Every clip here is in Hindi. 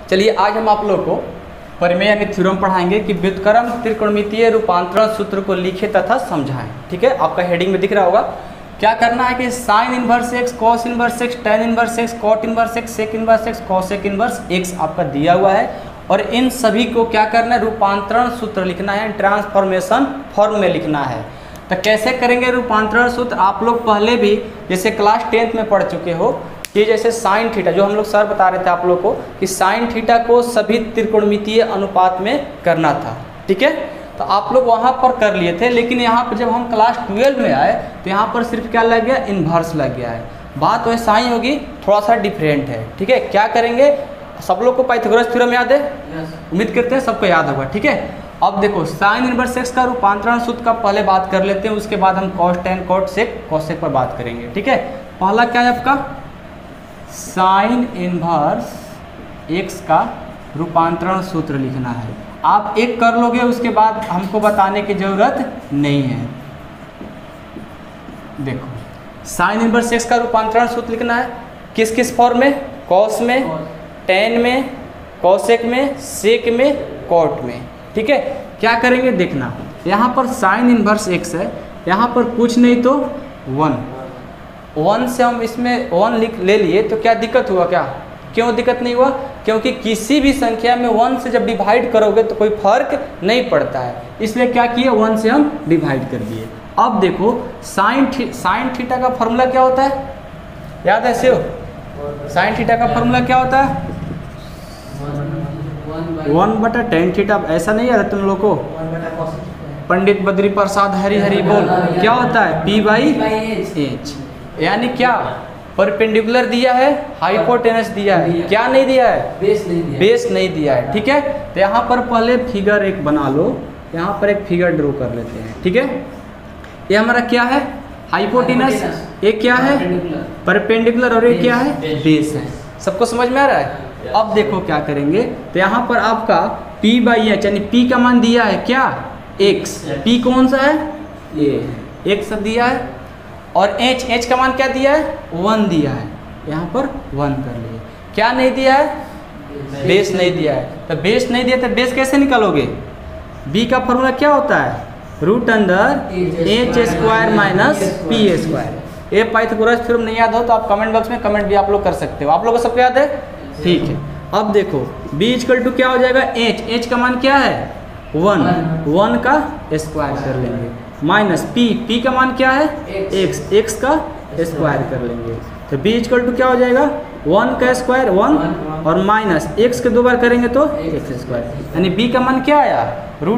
चलिए आज हम आप लोग को परिमेय यानी थ्योरम पढ़ाएंगे कि व्युत्क्रम त्रिकोणमितीय रूपांतरण सूत्र को लिखे तथा समझाएं। ठीक है, आपका हेडिंग में दिख रहा होगा। क्या करना है कि sine inverse x, cos inverse x, tan inverse x, cot inverse x, sec inverse x, cosec inverse x आपका दिया हुआ है और इन सभी को क्या करना है, रूपांतरण सूत्र लिखना है, ट्रांसफॉर्मेशन फॉर्म में लिखना है। तो कैसे करेंगे रूपांतरण सूत्र? आप लोग पहले भी जैसे क्लास 10th में पढ़ चुके हो कि जैसे साइन थीटा, जो हम लोग सर बता रहे थे आप लोग को कि साइन थीटा को सभी त्रिकोणमितीय अनुपात में करना था। ठीक है, तो आप लोग वहाँ पर कर लिए थे, लेकिन यहाँ पर जब हम क्लास 12 में आए तो यहाँ पर सिर्फ क्या लग गया, इन्वर्स लग गया है। बात वैसा ही होगी, थोड़ा सा डिफरेंट है। ठीक है, क्या करेंगे? सब लोग को पाइथागोरस थ्योरम याद है? उम्मीद करते हैं सबको याद होगा। ठीक है, अब देखो साइन इनवर्स एक्स का रूपांतरण सूत्र का पहले बात कर लेते हैं, उसके बाद हम cos, tan, cot, sec, cosec पर बात करेंगे। ठीक है, पहला क्या है आपका, साइन इनवर्स एक्स का रूपांतरण सूत्र लिखना है। आप एक कर लोगे, उसके बाद हमको बताने की जरूरत नहीं है। देखो साइन इनवर्स एक्स का रूपांतरण सूत्र लिखना है किस किस फॉर्म में, कॉस में, टेन में, कॉसेक में, सेक में, कॉट में। ठीक है, क्या करेंगे देखना, यहाँ पर साइन इनवर्स एक्स है, यहाँ पर कुछ नहीं तो 1 से हम इसमें 1 ले लिए तो क्या दिक्कत हुआ? क्या क्यों दिक्कत नहीं हुआ? क्योंकि किसी भी संख्या में 1 से जब डिवाइड करोगे तो कोई फर्क नहीं पड़ता है, इसलिए क्या किए, 1 से हम डिवाइड कर दिए। अब देखो साइन थीटा का फॉर्मूला क्या होता है, याद है शिव? साइन थीटा का फॉर्मूला क्या होता है? 1/tan theta. ऐसा नहीं याद है तुम लोग को? पंडित बद्री प्रसाद हरी हरी बोल, क्या होता है? P/H। यानी क्या, परपेंडिकुलर दिया है, हाइपोटेनस दिया है, क्या नहीं दिया है? बेस नहीं दिया है। ठीक है, तो यहाँ पर पहले फिगर एक बना लो, यहाँ पर एक फिगर ड्रॉ कर लेते हैं। ठीक है, ये हमारा क्या है, हाइपोटेनस, ये क्या है, परपेंडिकुलर, और ये क्या है, बेस है। सबको समझ में आ रहा है? अब देखो क्या करेंगे, तो यहाँ पर आपका P/H यानी P का मान दिया है क्या, x। P कौन सा है, ये x दिया है, और h का मान क्या दिया है, 1 दिया है, यहाँ पर 1 कर लिए। क्या नहीं दिया है, बेस नहीं दिया है। तो बेस नहीं दिया तो बेस कैसे निकालोगे? b का फॉर्मूला क्या होता है, h² - p²। ये पाइथागोरस थ्योरम नहीं याद हो तो आप कमेंट बॉक्स में कमेंट भी आप लोग कर सकते हो। आप लोगों को सबको याद है? ठीक है, अब देखो b = क्या हो जाएगा, h का मान क्या है, 1 का स्क्वायर कर लेंगे, माइनस p का मान क्या है, x का स्क्वायर कर लेंगे। तो b = क्या हो जाएगा, 1 का स्क्वायर 1 और माइनस x के 2 बार करेंगे तो x², यानी b का मान क्या आया,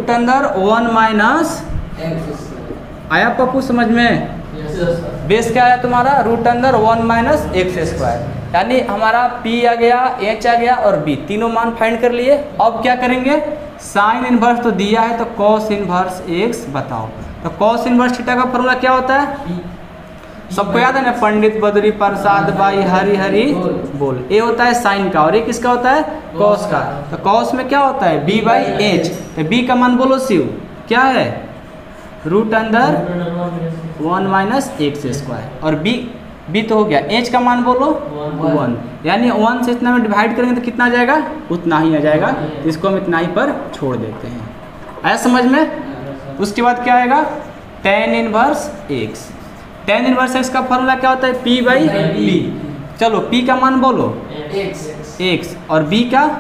√1 - आया पप्पू समझ में? बेस क्या आया तुम्हारा, √1 - x², यानी हमारा p आ गया, h आ गया और b, तीनों मान फाइंड कर लिए। अब क्या करेंगे, साइन इनवर्स तो दिया है तो कॉस इनवर्स x बताओ। तो कॉस इनवर्स थीटा का फॉर्मूला क्या होता है, सबको याद है ना, पंडित बद्री प्रसाद भाई हरी हरी बोल। ये होता है साइन का और ये किसका होता है, कॉस का। तो कॉस में क्या होता है, B/H। तो b का मान बोलो शिव, क्या है, √1 - x², और b तो हो गया, h का मान बोलो 1, यानी 1 से इतना में डिवाइड करेंगे तो कितना आ जाएगा, उतना ही आ जाएगा। इसको हम इतना ही पर छोड़ देते हैं। आया समझ में? उसके बाद क्या आएगा, tan inverse x। tan inverse x का फॉर्मूला क्या होता है, P/B। चलो p का मान बोलो x और b का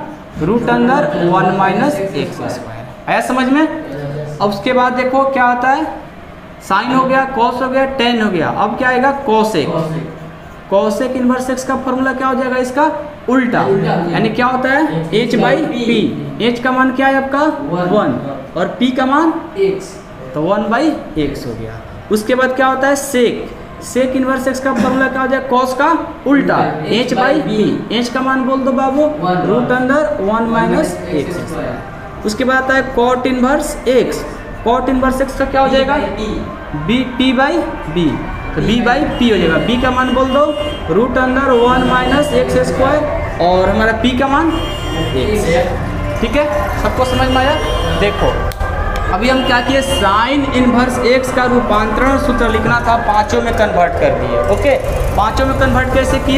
√1 - x²। आया समझ में? अब उसके बाद देखो क्या होता है, साइन हो गया, कॉस हो गया, टेन हो गया। अब क्या आएगा, कॉसेक। कॉसेक इनवर्स एक्स का फॉर्मूला क्या हो जाएगा, इसका उल्टा, यानी क्या होता है, h/p। h का मान क्या है आपका 1 और p का मान x, तो 1/x हो गया। उसके बाद क्या होता है, सेक। सेक इनवर्स एक्स का फॉर्मूला क्या हो जाएगा, कॉस का उल्टा, h/p। h का मान बोल दो बाबू, √1 - x²। उसके बाद आता है cot inverse x. Cot inverse x का क्या हो जाएगा, P/B। तो B/P हो जाएगा। b का मान बोल दो, √1 - x² और हमारा p का मान x। ठीक है, सबको समझ में आया? देखो अभी हम क्या किए, साइन इनवर्स एक्स का रूपांतरण सूत्र लिखना था, पांचों में कन्वर्ट कर दिए। ओके, पांचों में कन्वर्ट कैसे किए,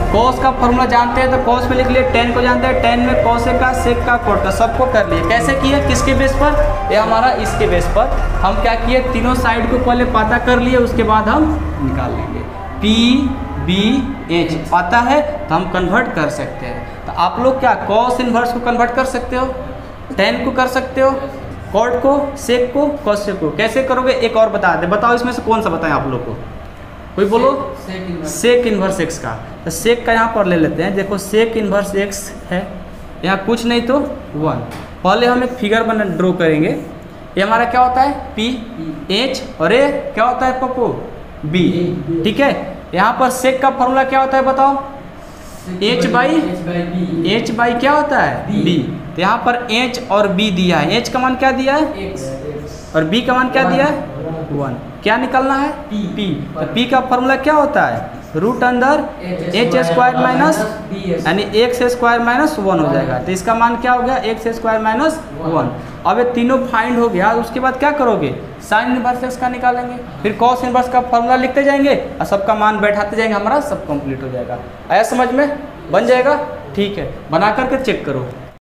कॉस का फॉर्मूला जानते हैं तो कॉस में लिख लिए, टेन को जानते हैं, टेन में कॉसेक का, सेक का, कोट का, सबको कर लिए। कैसे किए, किसके बेस पर, ये हमारा इसके बेस पर हम क्या किए, तीनों साइड को पहले पता कर लिए, उसके बाद हम निकाल लेंगे। पी बी एच पता है तो हम कन्वर्ट कर सकते हैं। तो आप लोग क्या कॉस इनवर्स को कन्वर्ट कर सकते हो, टेन को कर सकते हो, कॉट को, सेक को, कॉसेक को। कैसे करोगे एक और बता दे, बताओ इसमें से कौन सा बताएं आप लोग को, कोई बोलो। सेक इन्वर्स एक्स का, तो सेक का यहाँ पर ले लेते हैं। देखो सेक इन्वर्स एक्स है, यहाँ कुछ नहीं तो 1। पहले हम एक फिगर ड्रॉ करेंगे। ये हमारा क्या होता है, पी एच, और ये क्या होता है पप्पू, बी। ठीक है, यहाँ पर सेक का फॉर्मूला क्या होता है बताओ, एच बाई क्या होता है, बी। तो यहाँ पर एच और बी दिया है, एच का मान क्या दिया है, और बी का मान क्या दिया है, 1। क्या निकालना है, पी। तो पी का फॉर्मूला क्या होता है, रूट अंदर एच स्क्वायर माइनस, यानी एक्स स्क्वायर माइनस 1 हो जाएगा। तो इसका मान क्या हो गया, एक्स स्क्वायर माइनस 1। अब ये तीनों फाइंड हो गया, उसके बाद क्या करोगे, साइन इनवर्स एक्स का निकालेंगे, फिर कॉस इनवर्स का फॉर्मूला लिखते जाएंगे और सबका मान बैठाते जाएंगे, हमारा सब कंप्लीट हो जाएगा। आया समझ में, बन जाएगा। ठीक है, बना करके चेक करो।